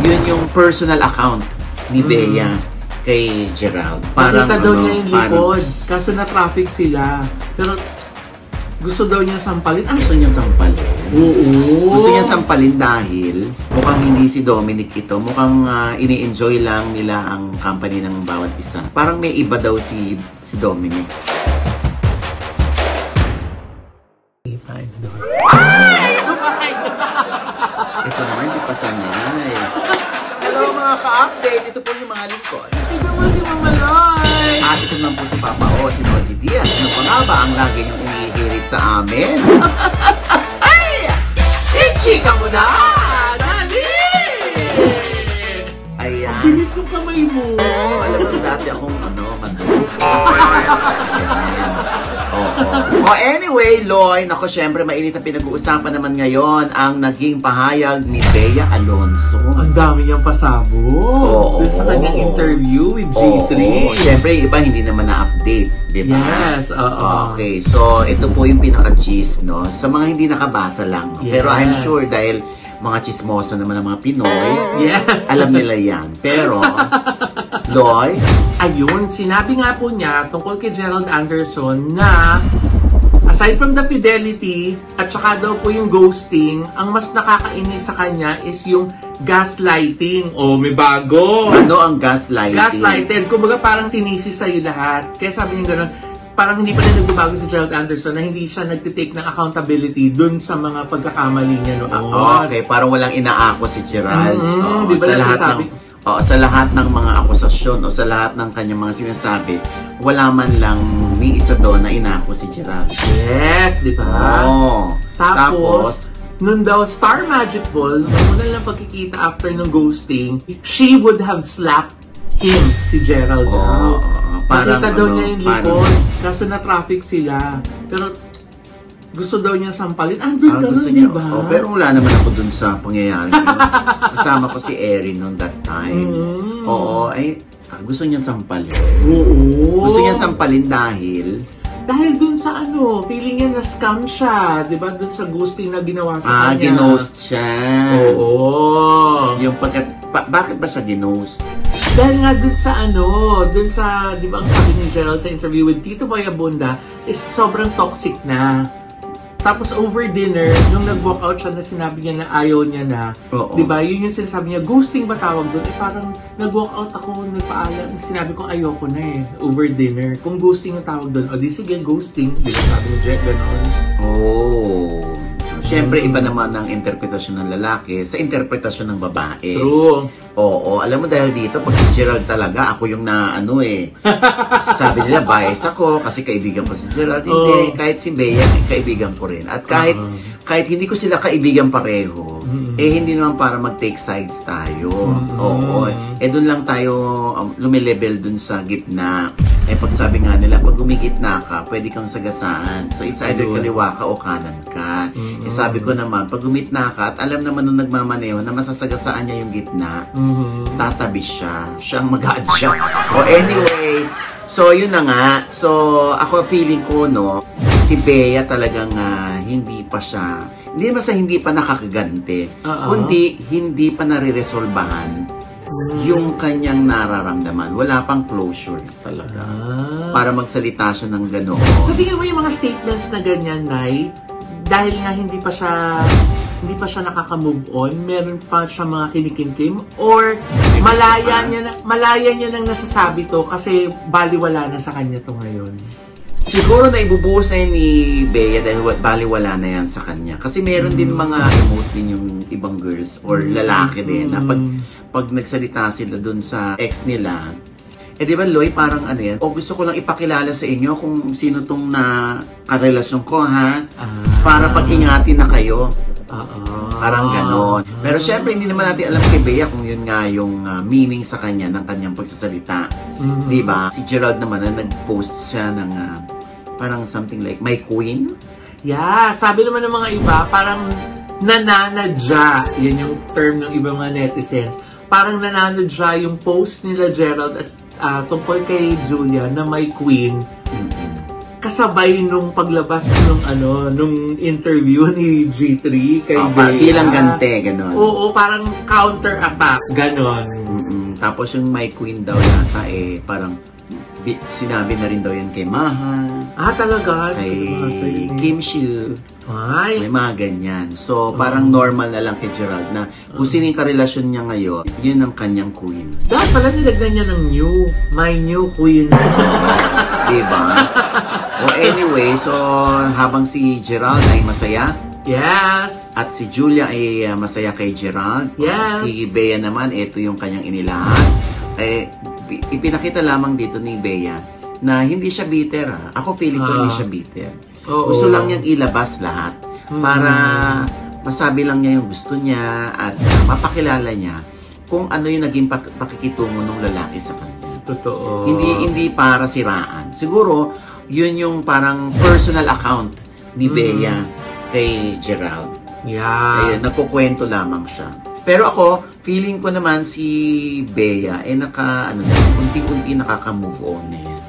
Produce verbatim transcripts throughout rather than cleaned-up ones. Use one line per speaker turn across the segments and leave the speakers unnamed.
Yun yung personal account ni Bea mm. kay Gerald.
Parang nakita daw ano, niya yung likod. Kaso na-traffic sila. Pero gusto daw niya sampalin. Ah,
gusto niya sampalin.
Oo.
Gusto niya sampalin dahil mukhang hindi si Dominic ito. Mukhang uh, ini-enjoy lang nila ang company ng bawat isa. Parang may iba daw si si Dominic. Ito naman, hindi pa sanay. Hello mga ka-update. Ito po yung mga lingkod.
Ito mo si Mama Loy.
At ito naman po si Papa O, si Noli Diaz. Ano po nga ba ang lagi niyong inihirit sa amin?
Ay! I-chika mo na! Dali!
Ayan.
Bilis ng kamay mo.
Oo, alam mo dati akong ano, manalo. Oh, anyway, Loy, nako, syempre mainit ang pinag-uusapan naman ngayon ang naging pahayag ni Bea Alonzo.
Ang dami niyang pasabog. Oh, sa kanyang interview with G three.
Oh, syempre, iba hindi naman na-update, di ba?
Yes, oo.
Okay, so ito po yung pinaka-cheese, no? Sa mga hindi nakabasa lang. Yes. Pero I'm sure dahil mga chismosa naman ng mga Pinoy,
yeah.
alam nila yan. Pero, Loy?
Ayun, sinabi nga po niya tungkol kay Gerald Anderson na aside from the fidelity at saka daw po yung ghosting, ang mas nakakainis sa kanya is yung gaslighting. Oh, may bago!
Ano ang gaslighting?
Gaslighted. Kumbaga parang sinisi sa'yo lahat. Kaya sabi niya gano'n, parang hindi pa rin nagbabago si Gerald Anderson na hindi siya nagtitake ng accountability dun sa mga pagkakamali niya noon.
Okay, parang walang inaako si Gerald.
Mm-hmm.
Oo,
di ba
sa lahat
nasasabi?
Ng, oo, sa lahat ng mga akusasyon o sa lahat ng kanyang mga sinasabi, wala man lang ni isa doon na inaako si Gerald.
Yes, di ba?
Oo.
Tapos,
Tapos
nun daw, Star Magic Ball, nung una lang pagkikita after ng ghosting, she would have slapped him, si Gerald.
Oo. Parang,
nakita daw
ano,
niya yung likod, kaso na-traffic sila. Pero gusto daw niya sampalin. Andun ka nun, di ba?
Oh, pero wala naman ako dun sa pangyayari. Kasama ko si Erin noon that time. Mm. Oo, ay gusto niya sampalin.
Oo.
Gusto niya sampalin dahil
dahil dun sa ano, feeling niya na-scam siya. Di ba? Dun sa ghosting na ginawa sa
ah,
kanya. Ah,
ginost siya.
Oo.
Yung pagkat, pa, bakit ba siya ginost?
Dahil nga dun sa ano, dun sa, di ba ang sabi ni Gerald sa interview with Tito Boy Abunda, is sobrang toxic na. Tapos over dinner, nung nag-walk out siya na sinabi niya na ayaw niya na, di ba, yun yung sinasabi niya, ghosting ba tawag doon? Eh parang nag-walk out ako, nagpaalam, sinabi ko ayoko na eh, over dinner. Kung ghosting yung tawag doon, o di sige, ghosting, di ba sabi ni Jack, gano'n.
Oh. Siyempre, iba naman ang interpretasyon ng lalaki sa interpretasyon ng babae.
True.
Oo, alam mo dahil dito, pag si Gerald talaga, ako yung na ano eh. Sabi nila, bias ako kasi kaibigan ko si Gerald. Hindi, oh. Kahit si Bea, kaibigan ko rin. At kahit, uh -huh. kahit hindi ko sila kaibigan pareho, mm -hmm. eh hindi naman para mag-take sides tayo. Mm -hmm. Oo, eh doon lang tayo um, lumilevel dun sa gitna. Eh pag sabi nga nila, pag gumigitna ka, pwede kang sagasaan. So it's either kaliwa ka o kanan ka. Mm-hmm. Eh sabi ko naman, pag gumitna ka, at alam naman nung nagmamaneho na masasagasaan niya yung gitna, mm-hmm. tatabi siya. Siyang mag-adjust. O anyway, so yun na nga. So ako feeling ko, no, si Bea talagang uh, hindi pa siya, hindi naman sa hindi pa nakakaganti, uh-huh. kundi hindi pa nare-resolbahan yung kanyang nararamdaman. Wala pang closure talaga. Ah. Para magsalita siya ng gano'n.
So, tingnan mo yung mga statements na ganyan, Nay, dahil nga hindi pa siya hindi pa siya nakaka-move on, meron pa siya mga kinikintim, or malaya niya na, malaya niya nang nasasabi to kasi baliwala na sa kanya to ngayon.
Siguro na ibubuhos na yun ni Bea dahil baliwala na yan sa kanya. Kasi meron mm. din mga emote din yung ibang girls or lalaki din mm. na pag, pag nagsalita sila dun sa ex nila, eh di ba Loy, parang ano yan, o gusto ko lang ipakilala sa inyo kung sino tong na karelasyon ko ha, ah. para pag-ingatin na kayo.
Uh-oh.
Parang ganon. Pero syempre hindi naman natin alam kay Bea kung yun nga yung uh, meaning sa kanya ng kanyang pagsasalita. Mm-hmm. Di ba? Si Gerald naman na nag-post siya ng uh, parang something like, my queen?
Yeah, sabi naman ng mga iba, parang nananadya. Yan yung term ng ibang mga netizens. Parang nananadya yung post nila Gerald at uh, tungkol kay Julia na my queen. Mm-hmm. kasabay nung paglabas nung ano, nung interview ni G three kay
Oh,
Bea.
bilang gante, gano'n.
Oo, parang counter-attack, gano'n.
Mm-mm. Tapos yung My Queen daw yata, eh, parang bi- sinabi na rin daw yan kay Maha,
Ah, talaga?
kay Kim Chiu.
Ay,
May mga ganyan. So, parang normal na lang kay Gerald na kung sino yung karelasyon niya ngayon, yun ang kanyang queen.
dapat pala nilagyan niya ng new. My new queen.
Diba? O anyway, so habang si Gerald ay masaya,
Yes.
at si Julia ay uh, masaya kay Gerald.
Yes.
Si Bea naman, ito yung kanyang inilahan. Eh, pi- ipinakita lamang dito ni Bea na hindi siya bitter. Ah. Ako feeling ko
Ah.
hindi siya bitter.
Oo.
Gusto lang niyang ilabas lahat
Mm.
para masabi lang niya yung gusto niya at uh, mapakilala niya kung ano yung naging pak- pakikitungo ng lalaki sa kanya.
Totoo.
Hindi hindi para siraan. Siguro, yun yung parang personal account ni Bea kay Gerald.
Yeah.
Ayun, nagkukwento lamang siya. Pero ako, feeling ko naman si Bea, eh naka, ano na, unti-unti nakaka-move on na yan.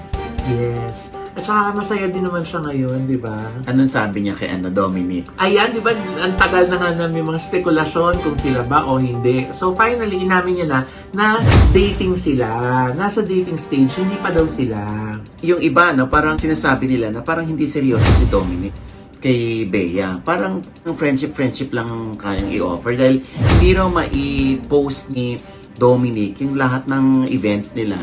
Yes. At saka masaya din naman siya ngayon, di ba?
Anong sabi niya kay ano, Dominic?
Ayan, di ba, ang tagal na nga na may mga spekulasyon kung sila ba o hindi. So finally, inamin niya na na dating sila. Nasa dating stage, hindi pa daw sila.
Yung iba, no, parang sinasabi nila na parang hindi seryoso si Dominic kay Bea. Parang friendship-friendship lang ang kayang i-offer dahil hindi raw mai-post ni Dominic yung lahat ng events nila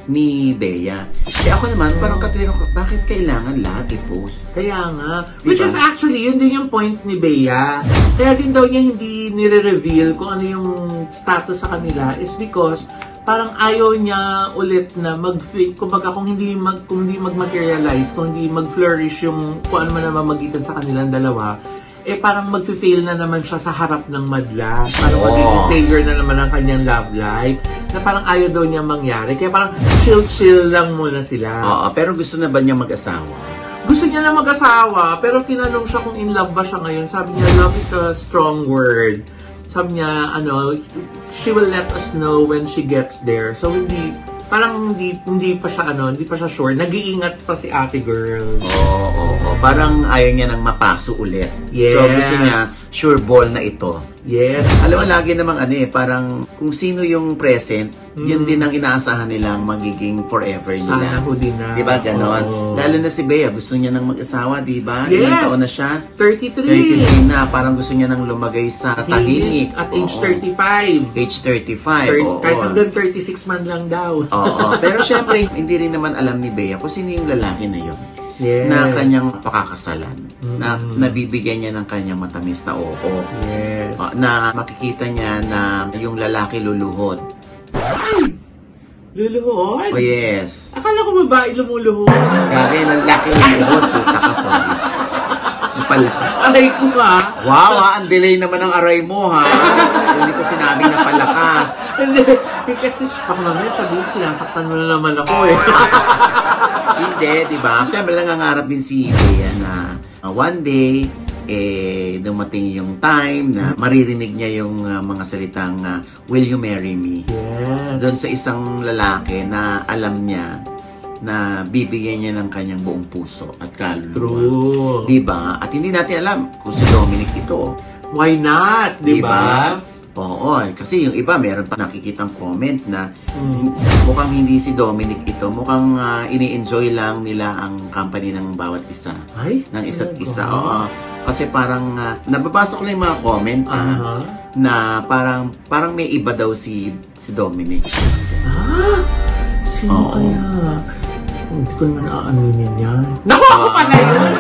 ni Bea. Kaya ako naman, parang katwiro ko, bakit kailangan lahat i-post?
Kaya nga. Which
Diba?
is actually, yun din yung point ni Bea. Kaya din daw niya hindi nire-reveal kung ano yung status sa kanila is because parang ayaw niya ulit na mag-fake. Kumbaga kung hindi mag kung hindi mag-materialize, kung hindi mag-flourish yung kung ano man naman magitan sa kanilang dalawa, eh parang mag-fail na naman siya sa harap ng madla. Parang
Oh.
magiging failure na naman ang kanyang love life. Na parang ayaw daw niya mangyari. Kaya parang chill-chill lang muna sila.
Oo, pero gusto na ba niya mag-asawa?
Gusto niya na mag-asawa, pero tinanong siya kung in love ba siya ngayon. Sabi niya, love is a strong word. Sabi niya, ano, she will let us know when she gets there. So, hindi, parang hindi, hindi pa siya, ano, hindi pa siya sure. Nag-iingat pa si ate girl.
Oo, oo, oo. Parang ayaw niya nang mapaso ulit.
Yes.
So, gusto niya, sure ball na ito.
Yes.
Alam mo, lagi namang ano eh, parang kung sino yung present, yun din ang inaasahan nilang magiging forever nila.
Sana huli na.
Diba, ganon?
Oo.
Lalo na si Bea, gusto niya nang mag-asawa, diba?
Yes.
Ilang taon na siya?
thirty-three.
thirty-three na, parang gusto niya nang lumagay sa tahimik.
At age
Oo.
thirty-five.
Age thirty-five,
Thir-
oo.
kahit hanggang thirty-six man lang daw.
Oo, pero syempre, hindi rin naman alam ni Bea kung sino yung lalaki na yun.
Yes.
Na kanyang pakakasalan.
Mm.
Na nabibigyan niya ng kanyang matamis na oo.
Yes.
Uh, na makikita niya na yung lalaki luluhod.
Luluhod?
Oh yes.
Akala ko babae lumuluhod.
Gagay ng lalaki luluhod. Puta ka, sorry. Napalakas.
Aray ko ba?
Wow, ha? Ang delay naman ng aray mo, ha? Hindi ko sinabing napalakas.
Hindi. Eh, kasi baka mamaya sabihin, sinasaktan mo na naman ako eh.
Hindi, di ba? Siyempre nangangarap din si Bea na uh, one day, eh, dumating yung time na maririnig niya yung uh, mga salitang uh, will you marry me?
Yes.
Doon sa isang lalaki na alam niya na bibigyan niya ng kanyang buong puso at kaluluwa.
True.
Di ba? At hindi natin alam kung si Dominic ito.
Why not? Di ba?
Oo, eh, kasi yung iba meron pa nakikitang comment na
Mm.
mukhang hindi si Dominic ito, mukhang uh, ini-enjoy lang nila ang company ng bawat isa,
Ay?
ng isa't
talaga?
isa. Oo. Kasi parang uh, nababasa ko lang yung mga comment ah,
Aha.
na parang parang may iba daw si si Dominic.
Ah? Sino
Oo.
kaya? Oh, hindi ko naman aaminin yan. Naku, ako
Ah.
pala yun!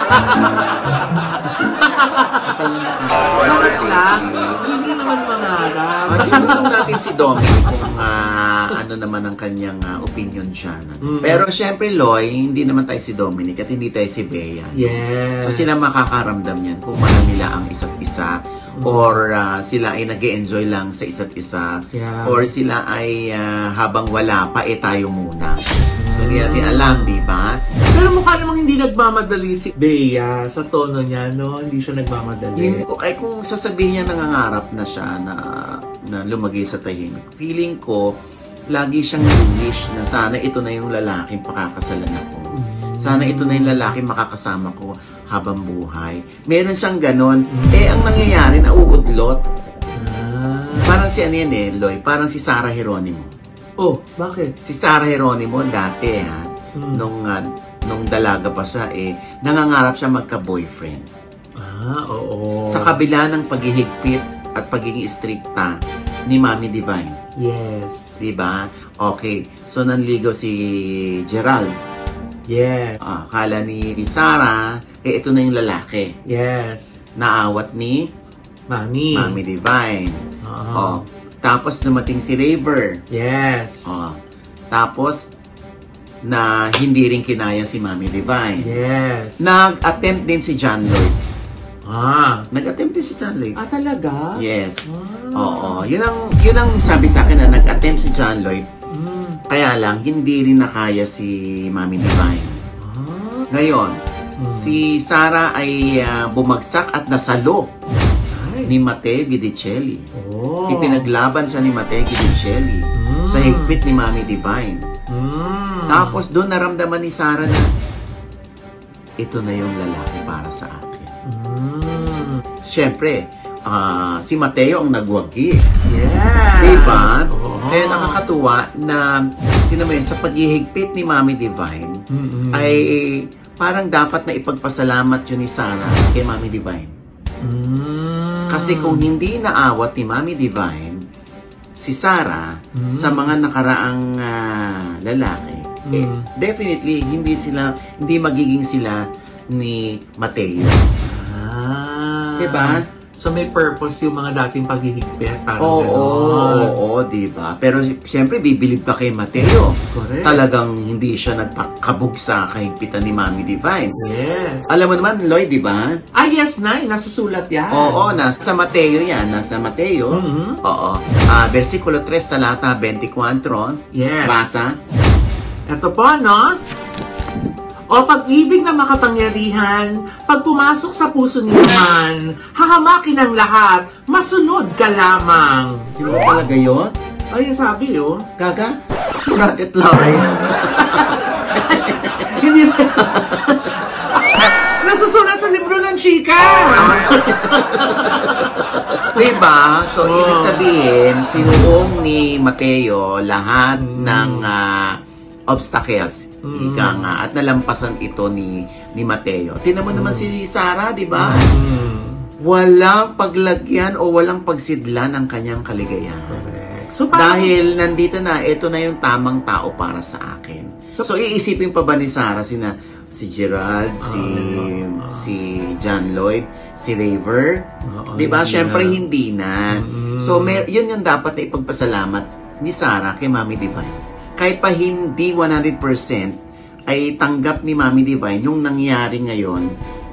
Charot lang. Hindi naman mangarap.
Ah, Itanong natin si Dominic kung ah, ano naman ang kanyang ah, opinion dyan.
Mm.
Pero syempre, Loy, hindi naman tayo si Dominic at hindi tayo si Bea.
Yes.
So sila makakaramdam yan kung mahal nila ang isa't isa or ah, sila ay nag-e-enjoy lang sa isa't isa
Yeah.
or sila ay ah, habang wala pa, eh tayo muna. So hindi natin alam, di ba?
Pero mukha namang hindi nagmamadali si Bea sa tono niya, no? Hindi siya nagmamadali.
Hindi ko, ay kung sasabihin niya nangangarap na siya na, na lumagay sa tahimik, feeling ko, lagi siyang wish na sana ito na yung lalaking pakakasalan ako. Sana ito na yung lalaki makakasama ko habang buhay. Meron siyang ganon. Eh, ang nangyayari, nauudlot.
Ah.
Parang si ano yan eh, Loy, parang si Sarah Geronimo.
Oh, bakit?
Si Sarah Geronimo dati ha,
Hmm.
nung, uh, nung dalaga pa siya eh, nangangarap siya magka-boyfriend.
Ah, oo.
Sa kabila ng paghihigpit at pagiging strikta ni Mami Divine.
Yes.
Diba? Okay. So, nanligaw si Gerald.
Yes.
Ah, akala ni Sarah, eh, ito na yung lalaki.
Yes.
Naawat ni
Mami.
Mami Divine.
Oo.
Oh. Tapos, dumating si Raver.
Yes.
Oh. Tapos, na hindi rin kinaya si Mami Divine.
Yes.
Nag-attempt din si John Lloyd.
Ah.
Nag-attempt din si John Lloyd.
Ah, talaga?
Yes.
Ah.
Oo. Yun ang, yun ang sabi sa akin na nag-attempt si John Lloyd.
Mm.
Kaya lang, hindi rin nakaya si Mami Divine.
Ah.
Ngayon,
Mm.
si Sarah ay ah, bumagsak at nasalo
Ay.
ni Matteo Guidicelli.
Oh.
Ipinaglaban siya ni Matteo Guidicelli
Mm.
sa higpit ni Mami Divine.
Mm.
Tapos doon naramdaman ni Sarah na ito na yung lalaki para sa akin.
Mm.
Siyempre, ah, si Matteo ang nagwagi.
Yes.
Diba?
Oo.
Kaya nakakatuwa na yun naman, sa paghihigpit ni Mami Divine
Mm-mm.
ay parang dapat na ipagpasalamat yun ni Sarah kay Mami Divine.
Mm.
Kasi kung hindi naawat ni Mami Divine si Sarah
Mm.
sa mga nakaraang ah, lalaki, eh,
Mm.
definitely hindi sila hindi magiging sila ni Matteo.
Ah.
Diba?
So may purpose yung mga dating paghihigpit. Parang
Oo, oo,
gano'n.
oo, diba? Pero siyempre, bibilib pa kay Matteo.
Correct.
Talagang hindi siya nagpakabog sa kahigpitan ni Mami Divine.
Yes.
Alam mo naman, Lloyd, di ba?
Ah, yes, Nay. Nasusulat yan.
Oo, nasa Mateo yan. Nasa Mateo.
Mhm.
Oo. Ah, versikulo tres, talata twenty-four.
Yes.
Basa.
Ito po, no? O pag-ibig na makapangyarihan, pag pumasok sa puso niyo man, hahamakin ang lahat, masunod ka lamang.
Di ba talaga yun?
Ay, sabi, oh.
Gaga? Rocket Lauren.
Hindi na. Nasusulat sa libro ng chika.
Diba? So,
Oh.
ibig sabihin, sinuong ni Mateo lahat ng ah, obstacles.
Mm.
Ika nga. At nalampasan ito ni ni Mateo. Tinan mo naman si Sarah, di ba?
Hmm.
Walang paglagyan o walang pagsidlan ng kanyang kaligayahan.
Correct. So, parang,
Dahil nandito na, ito na yung tamang tao para sa akin. So,
So-
iisipin pa ba ni Sarah sina si Gerald, si
Ah.
si John Lloyd, si Raver?
Oo,
'Di ba?
hindi
Syempre
na.
hindi na.
Mm.
So, may, yun yung dapat na ipagpasalamat ni Sarah kay Mami Divine. Kahit pa hindi one hundred percent ay tanggap ni Mami Divine yung nangyari ngayon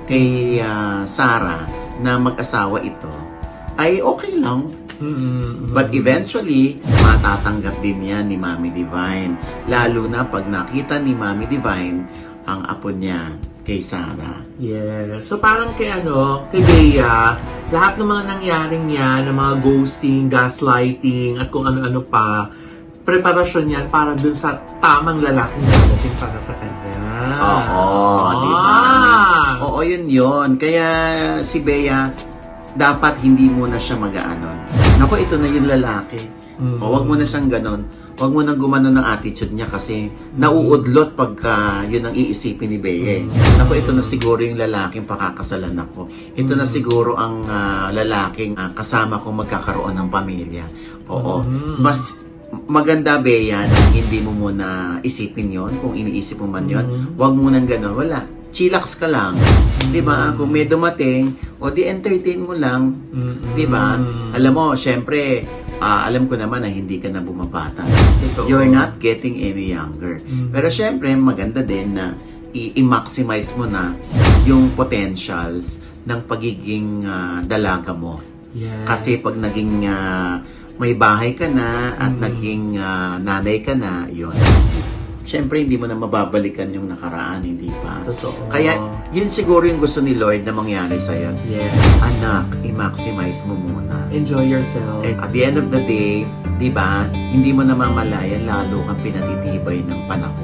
kay ah, Sarah na mag-asawa ito, ay okay lang.
Mm-mm.
But eventually, matatanggap din yan ni Mami Divine. Lalo na pag nakita ni Mami Divine ang apo niya kay Sarah.
Yeah. So parang kay ano, kay Bea, lahat ng mga nangyaring yan, ng mga ghosting, gaslighting, at kung ano-ano pa, preparasyon yan para dun sa tamang lalaking dadating para sa kanya.
Oo, di ba?
Ah.
Oo, yun yun. Kaya si Bea, dapat hindi mo na siya mag-aanon. Naku, ito na yung lalaki.
Mm.
O, wag mo na siyang ganon. Wag mo nang gumano ng attitude niya kasi nauudlot pagka yun ang iisipin ni Bea. Naku, ito na siguro yung lalaking pakakasalan ako. Ito na siguro ang ah, lalaking ah, kasama kong magkakaroon ng pamilya. Oo.
Mm.
Mas maganda, Bea, na hindi mo muna isipin yon kung iniisip mo man yon.
Mm.
Wag mo nang ganon. Wala. Chillax ka lang. Di ba? Kung may dumating, o di entertain mo lang.
Mm-mm.
Di ba? Alam mo, syempre, ah, alam ko naman na hindi ka na bumabata.
Totoo.
You're not getting any younger.
Mm.
Pero syempre, maganda din na i- i-maximize mo na yung potentials ng pagiging ah, dalaga mo.
Yes.
Kasi pag naging ah, may bahay ka na at
Mm.
naging ah, nanay ka na, yun. Syempre, hindi mo na mababalikan yung nakaraan, hindi pa?
Totoo.
Kaya, yun siguro yung gusto ni Lord na mangyari sa'yo.
Yes.
Anak, i-maximize mo muna.
Enjoy yourself.
And at the end of the day, di ba, hindi mo namamalayan lalo kang pinatitibay ng panahon.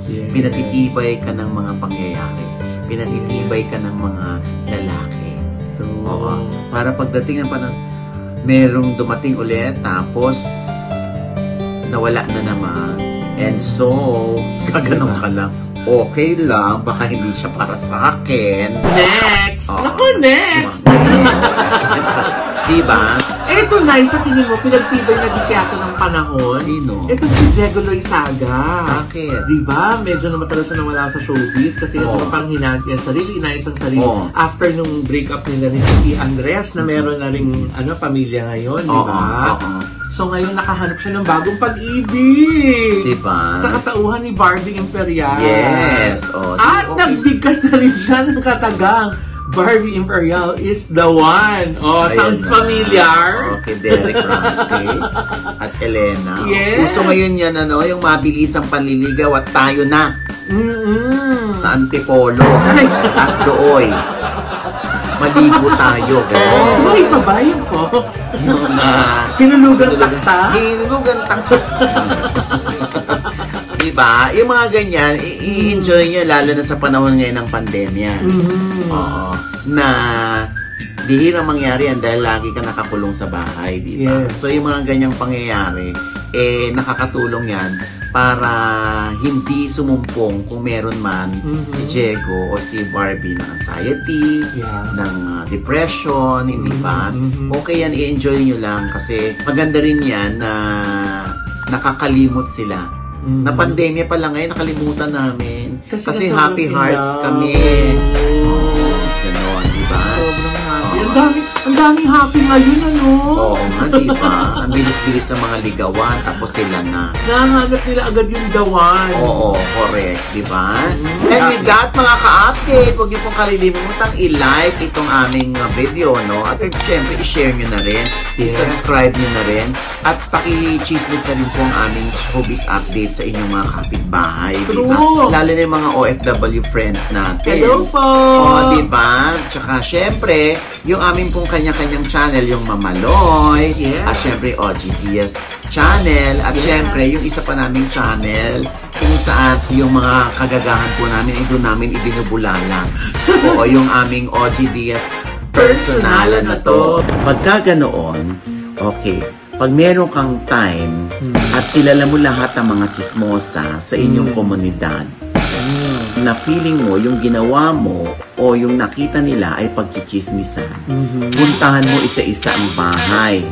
Yes.
Pinatitibay ka ng mga pangyayari. Pinatitibay
Yes.
ka ng mga lalaki.
True.
Oo. Para pagdating ng panahon, merong dumating ulit, tapos nawala na naman. And so, gaganon ka lang. Okay lang, baka hindi siya para sa akin.
Next!
Oo.
Naku, next!
Diba?
Eto na, sa tingin mo, pinagtibay na di kaya ng panahon.
Sino?
Ito si Diego Loizaga.
Bakit?
Diba? Medyo namatagal siya nawala sa showbiz kasi
Oo.
ito pang hinahal niya sarili, inayos ang sarili.
Oo.
After nung breakup nila ni si Andres na meron na rin ano, pamilya ngayon,
Oo,
diba?
oo.
So ngayon nakahanap siya ng bagong pag-ibig.
Diba?
Sa katauhan ni Barbie Imperial.
Yes. Oh,
At
okay.
nagbigkas na rin siya ng katagang Barbie Imperial is the one. Oh,
Ayan
sounds
na.
familiar.
Okay, Derek Ramsey at Elena.
Yes.
Uso ngayon yan, ano, yung mabilisang panliligaw at tayo na
Mm-mm.
sa Antipolo at Dooy. Maligo tayo. Oh.
Buhay pa ba yung Fox?
Yun na.
Hinulugan takta?
Hinulugan takta. Diba? Yung mga ganyan, i- i-enjoy nyo lalo na sa panahon ngayon ng pandemya.
Mm-hmm.
Oo. Na bihirang mangyari yan dahil lagi ka nakakulong sa bahay, di ba?
Yes.
So yung mga ganyang pangyayari, eh nakakatulong yan para hindi sumumpong kung meron man
Mhm.
si Diego o si Barbie ng anxiety,
Yeah.
ng uh, depression, hindi ba?
Mhm.
Okay yan, i-enjoy nyo lang kasi maganda rin yan na nakakalimot sila.
Mhm.
Na pandemya pa lang ngayon, nakalimutan namin.
Kasi
Kasi,
na sobrang
happy
in
hearts
love.
kami. Oh, ganon, di ba?
Sobrang happy.
Oo.
Ang dami, ang daming happy ngayon, ano?
Oo nga, di ba? Ang bilis-bilis ng mga ligawan, tapos sila na.
Nahanap nila agad yung dawan.
Oo, correct, di ba?
Mm.
And with that, mga ka-update, huwag niyo pong kalilimutang i-like itong aming uh, video, no? At eh, syempre, i-share nyo na rin,
Yes.
i-subscribe nyo na rin, at paki-chismis na rin po ang aming showbiz update sa inyong mga kapitbahay, di ba?
True.
Lalo na yung mga O F W friends natin.
Hello po!
Oo, di ba? Tsaka, syempre, yung aming pong kanya-kanyang channel, yung Mamaloy,
Yes.
at syempre, O G Diaz channel, at
Yes.
syempre, yung isa pa naming channel, kung saan yung mga kagagahan po namin, ay doon namin ibinubulalas. Oo, yung aming O G Diaz personalan na to. Pagka ganoon, okay, pag meron kang time, at kilala mo lahat ng mga chismosa sa inyong
Hmm.
komunidad,
Mm.
na feeling mo yung ginawa mo o yung nakita nila ay pagchichismisan,
Mhm.
puntahan mo isa-isa ang bahay.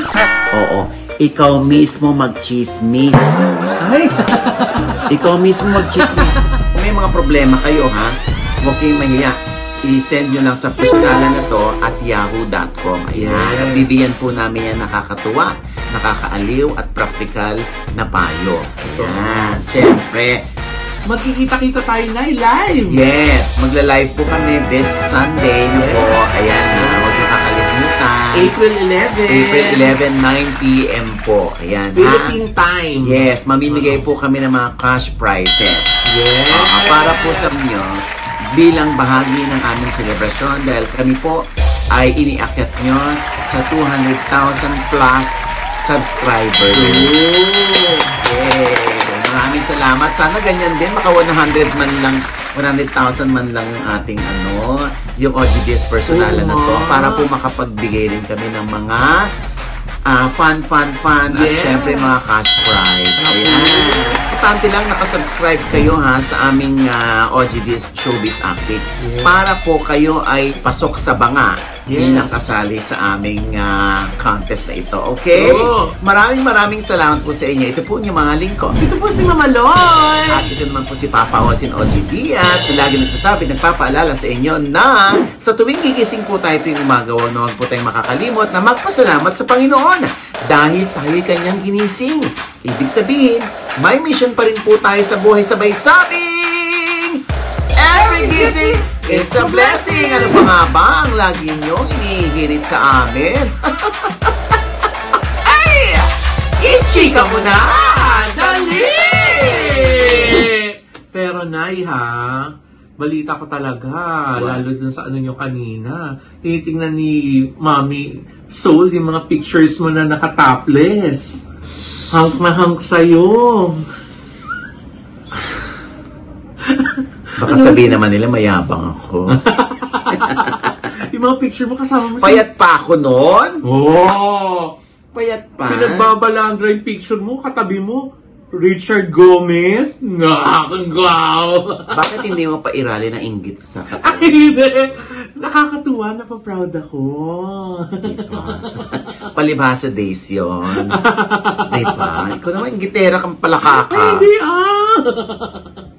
Oo, ikaw mismo magchismis.
Ay!
Ikaw mismo magchismis. Kung may mga problema kayo, ha, huwag kayong mahiya. I-send nyo lang sa personalan na to at yahoo dot com. Ayan.
Yes.
At bibigyan po namin yan nakakatuwa, nakakaaliw at practical na payo. Ayan. Siyempre,
Magkikita-kita tayo na live!
yes, magla-live po kami this Sunday na
Yes.
po. Ayan na, huwag niyo kakalimutan.
April eleventh.
April eleven, nine p m po. Ayan, ha?
Philippine time.
Yes, mamimigay po kami ng mga cash prizes.
Yes.
Ah, para po sa inyo, bilang bahagi ng aming selebrasyon dahil kami po ay iniakyat nyo sa two hundred thousand plus subscribers.
Ooh.
Yay! Maraming salamat. Sana ganyan din, maka one hundred man lang, one hundred thousand man lang yung ating ano, yung O G D S personalan na to,
Oo.
para po makapagbigay rin kami ng mga ah, fun, fun, fun, at
Yes.
syempre mga cash prize. Ayan. Importante lang nakasubscribe kayo ha sa aming ah, O G D S Showbiz Update
Yes.
para po kayo ay pasok sa banga
Yes.
bilang kasali sa aming ah, contest na ito. Okay?
Oo.
Maraming maraming salamat po sa inyo. Ito po yung mga lingkod.
Ito po si Mama Loy!
At ito naman po si Papa Osin O G Diaz. Lagi nagsasabi, nagpapaalala sa inyo na sa tuwing gigising po tayo tuwing umaga, huwag na huwag po tayong makakalimot na magpasalamat sa Panginoon dahil tayo'y kanyang ginising. Ibig sabihin, may mission pa rin po tayo sa buhay sabay sabing every gising is a blessing. Ano pa nga ba ang lagi nyo hinihirit sa amin? Ay! Ichika mo na! Dali!
Pero Nay ha, balita ko talaga,
What?
lalo dun sa ano nyo kanina. Tinitingnan ni Mami Soul yung mga pictures mo na nakatopless. Hunk na hunk sa'yo.
Baka sabihin naman nila mayabang ako.
Yung mga picture mo kasama mo si...
Payat pa ako noon.
Oh!
Payat pa.
Pinagbabalandra yung picture mo, katabi mo, Richard Gomez. Nga, wow!
Bakit hindi mo pa irali na inggit sa
Ay,
katawan?
hindi! Nakakatuwa, napaproud ako.
Diba? Palibhasa days yun. Diba? Ikaw naman, inggitera kang palakaka.
Ay, hindi ah!